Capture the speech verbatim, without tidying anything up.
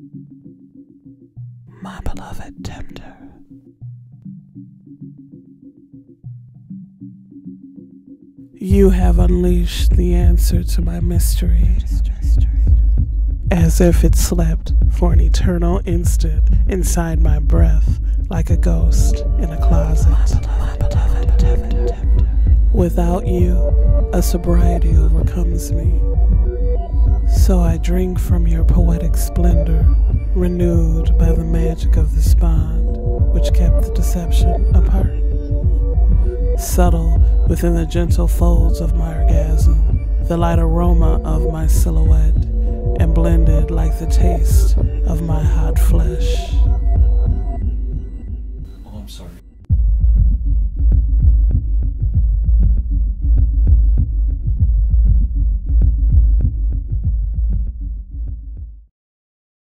My beloved tempter. You have unleashed the answer to my mystery, as if it slept for an eternal instant inside my breath, like a ghost in a closet. My beloved tempter. Without you, a sobriety overcomes me. So I drink from your poetic splendor, renewed by the magic of this bond, which kept the deception apart. Subtle within the gentle folds of my orgasm, the light aroma of my silhouette, and blended like the taste of my hot flesh.